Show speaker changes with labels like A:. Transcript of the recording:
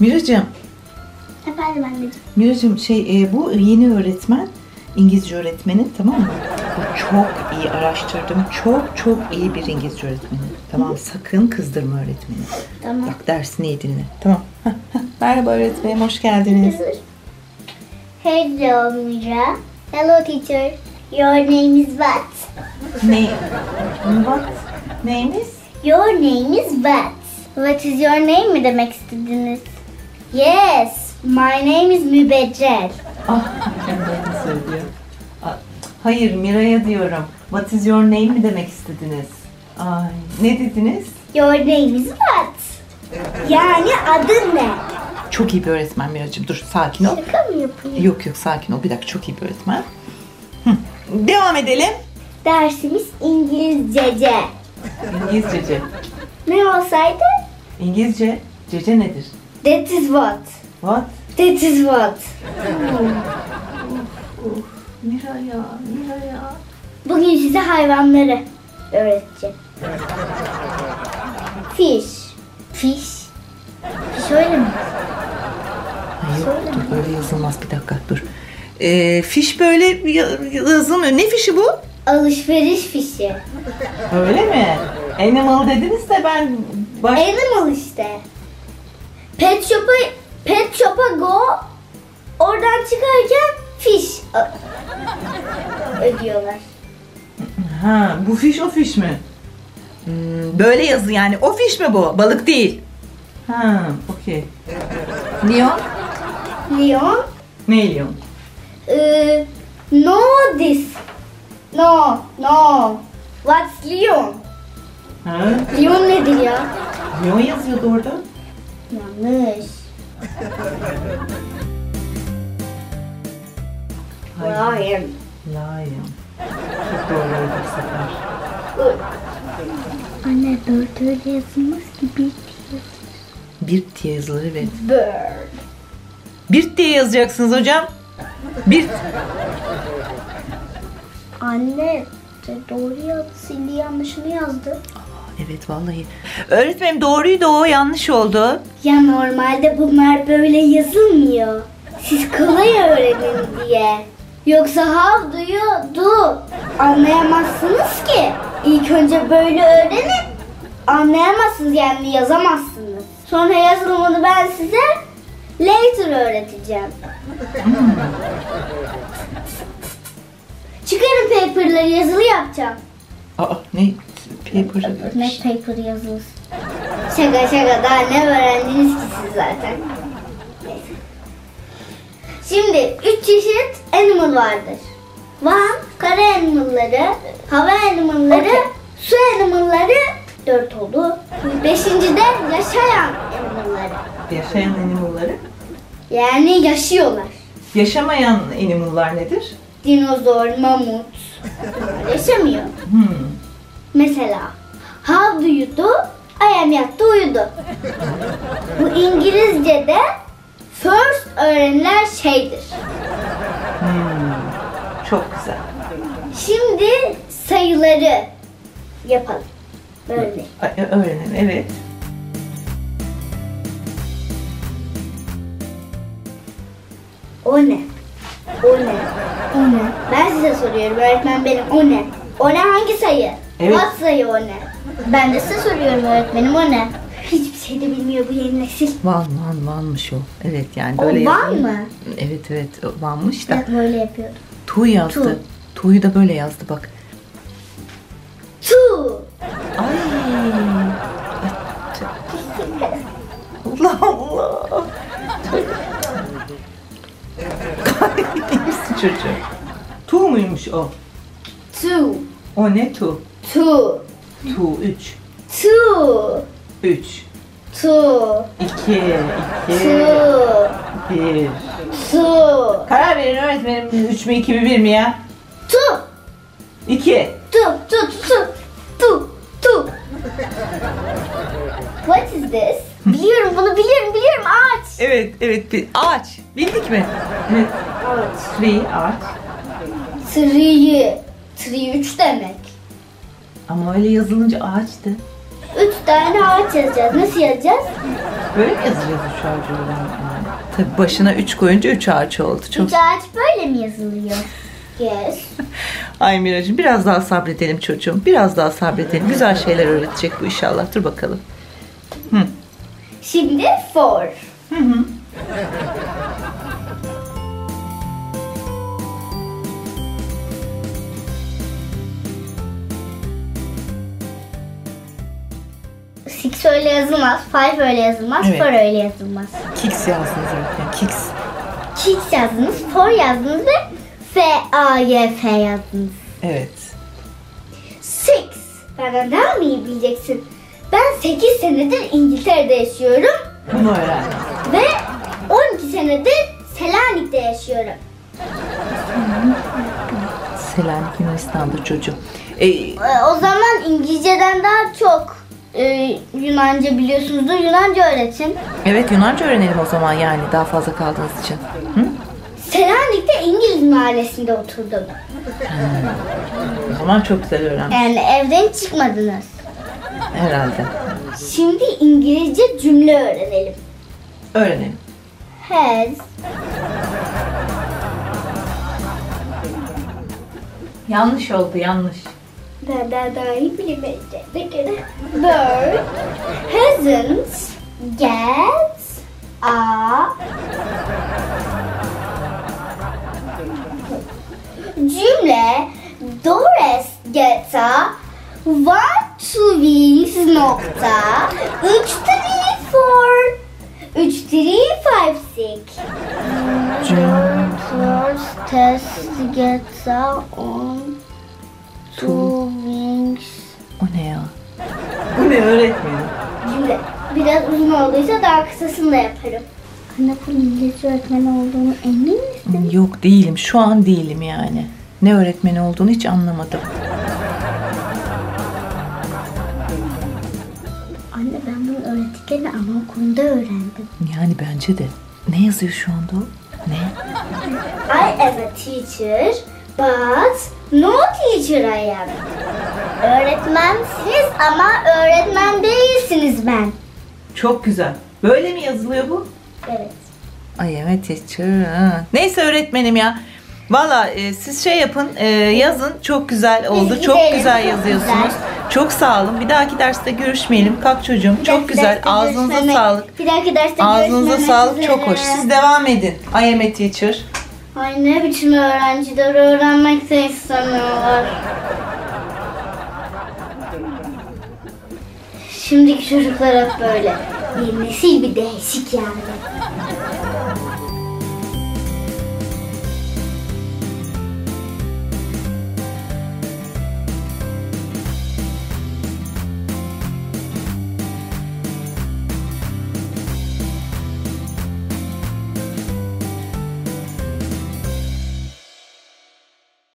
A: Miracığım.
B: Efendim anneciğim.
A: Miracığım bu yeni öğretmen, İngilizce öğretmeni, tamam mı? Bu çok iyi araştırdım. Çok iyi bir İngilizce öğretmeni. Tamam, sakın kızdırma öğretmeni.
B: Tamam.
A: Bak dersini iyi dinle. Tamam. Merhaba öğretmenim, hoş geldiniz.
B: Hello Mira. Hello teacher. Your name is what?
A: What? Neyimiz?
B: Your name is what? What is your name mi demek istediniz? Yes. My name is Mübeccel.
A: Kendilerini söylüyor. Hayır, Mira'ya diyorum. What is your name mi demek istediniz? Ay, ne dediniz?
B: Your name is what? Yani adın ne?
A: Çok iyi bir öğretmen Miracığım. Dur, sakin ol.
B: Şaka mı yapayım?
A: Yok, sakin ol. Bir dakika, çok iyi bir öğretmen. Devam edelim.
B: Dersimiz İngilizcece.
A: İngilizcece.
B: Ne olsaydı?
A: İngilizce. Cece nedir?
B: That is what.
A: What?
B: That is what.
A: Mira ya.
B: Bugün size hayvanları öğreteceğim. Fish. Fish öyle mi?
A: Yok, dur, böyle yazılmaz. Bir dakika, dur. Fiş böyle yazılmıyor. Ne fişi bu?
B: Alışveriş fişi.
A: Öyle mi? Animal dediniz de ben...
B: Animal işte. Pet shop'a go. Oradan çıkarken fiş ödüyorlar.
A: Ha, bu fiş o fiş mi? Böyle yazı yani. O fiş mi bu? Balık değil. Ha, okey. Leon?
B: Leon?
A: Ne Leon?
B: No this. No. What's Leon?
A: Ha?
B: Leon nedir ya?
A: Leon yazıyordu orada.
B: Yanlış. Lion.
A: Lion. Çok doğru bir sefer.
B: Anne dört öyle yazılmaz ki bir diye.
A: Birt diye yazılır, evet.
B: Bird.
A: Birt diye yazacaksınız hocam. Birt.
B: Anne doğru yazdı. Sildi yanlışını yazdı.
A: Evet vallahi. Öğretmenim doğruydu o, yanlış oldu.
B: Ya normalde bunlar böyle yazılmıyor. Siz kolay öğrenin diye. Yoksa how do you do? Anlayamazsınız ki. İlk önce böyle öğrenin. Anlayamazsınız yani yazamazsınız. Sonra yazılımını ben size later öğreteceğim. Çıkarın paper'ları, yazılı yapacağım.
A: Ne? Paper.
B: Ne paper yazılır? Şaka daha ne öğrendiniz ki siz zaten. Neyse. Şimdi 3 çeşit animal vardır. Kara animalları, hava animalları, su animalları 4 oldu. 5. de yaşayan animalları.
A: Yaşayan animalları?
B: Yani yaşıyorlar.
A: Yaşamayan animallar nedir?
B: Dinozor, mamut. Yaşamıyor. Mesela how do you do? I am yattı uyudu. Bu İngilizce'de first öğrenilen şeydir.
A: Çok güzel.
B: Şimdi sayıları yapalım. Böyle.
A: Öğrenelim, evet.
B: O ne? Ben size soruyorum, öğretmen benim. O ne? O ne, hangi sayı?
A: Evet.
B: What sayı o ne? Ben de size soruyorum öğretmenim, o ne? Hiçbir şey de bilmiyor bu yeni nesil.
A: Vanmış o. Evet yani
B: O
A: böyle
B: Van mı?
A: Evet Vanmış da.
B: Ben böyle yapıyordum.
A: Tu yazdı. Tu'yu da böyle yazdı bak.
B: Tu.
A: Ay. Allah. Kahretsin çocuğu. Tu muymuş o?
B: Tu.
A: O ne tu?
B: Tu.
A: Tu 3.
B: Tu.
A: 3.
B: Tu.
A: 2.
B: Tu.
A: 1.
B: Tu.
A: Karar verin öğretmenim. 3 mü 2 mi 1 mi ya?
B: Tu.
A: 2.
B: Tu. What is this? Biliyorum, bunu biliyorum. Ağaç.
A: Evet. Ağaç. Bildik mi? Evet.
B: Ağaç.
A: Tree, ağaç.
B: Tree 3 demek.
A: Ama öyle yazılınca ağaçtı.
B: 3 tane ağaç yazacağız. Nasıl yazacağız?
A: Böyle mi yazacağız 3 ağacı öğretmenim? Tabii başına 3 koyunca 3 ağaç oldu. Çok...
B: 3 ağaç böyle mi yazılıyor? Yes.
A: Ay Miracığım biraz daha sabredelim çocuğum. Biraz daha sabredelim. Güzel şeyler öğretecek bu inşallah. Dur bakalım.
B: Şimdi for.
A: Hı hı.
B: Six öyle yazılmaz. Five öyle yazılmaz.
A: Evet.
B: Four öyle yazılmaz.
A: Kicks yazdınız öğretmenim. Kicks.
B: Six yazdınız. Four yazdınız ve F-A-Y-F yazdınız.
A: Evet.
B: Six. Benden daha mı iyi bileceksin? Ben 8 senedir İngiltere'de yaşıyorum
A: Bunu öğren.
B: ve 12 senedir Selanik'te yaşıyorum.
A: Selanik Yunanistan'da çocuğum.
B: O zaman İngilizceden daha çok Yunanca biliyorsunuzdur. Yunanca öğretin.
A: Evet Yunanca öğrenelim o zaman yani daha fazla kaldığınız için. Hı?
B: Selanik'te İngiliz mahallesinde oturdum.
A: O zaman çok güzel öğrenmiş.
B: Yani evden çıkmadınız.
A: Herhalde.
B: Şimdi İngilizce cümle öğrenelim.
A: Öğrenelim.
B: Has
A: Yanlış oldu yanlış.
B: benden daha iyi bilemeyecek. Bir kere. Bird hasn't gets a cümle Doris gets a one two wings nokta 3 3 3 5 6 test gets a on two wings.
A: O ne ya? Bu ne öğretmenim?
B: Cümle biraz uzun olduysa daha kısasını da yaparım. Anne bu İngilizce öğretmeni olduğunu emin misin?
A: Yok değilim. Şu an değilim yani. Ne öğretmeni olduğunu hiç anlamadım.
B: Anne ben bunu öğrettiklerini anaokulunda öğrendim.
A: Yani bence de. Ne yazıyor şu anda o? Ne?
B: I am a teacher but no teacher I am. Öğretmensiniz ama öğretmen değilsiniz ben.
A: Çok güzel. Böyle mi yazılıyor bu?
B: Evet.
A: Ay evet teacher. Ha. Neyse öğretmenim ya. Valla siz şey yapın yazın çok güzel oldu.
B: Biz
A: Çok
B: gidelim,
A: güzel
B: çok
A: yazıyorsunuz.
B: güzel.
A: Çok sağ olun. Bir dahaki derste görüşmeyelim. Kalk çocuğum.
B: Bir
A: Çok
B: dahaki
A: güzel.
B: derste
A: Ağzınıza
B: görüşmemek-
A: sağlık.
B: Bir dahaki derste
A: Ağzınıza
B: görüşmemek
A: sağlık.
B: üzere.
A: Çok hoş. Siz devam edin. I am a teacher.
B: Ay ne biçim öğrenciler öğrenmek de istemiyorlar. Şimdiki çocuklar hep böyle. Bir nesil bir değişik yani.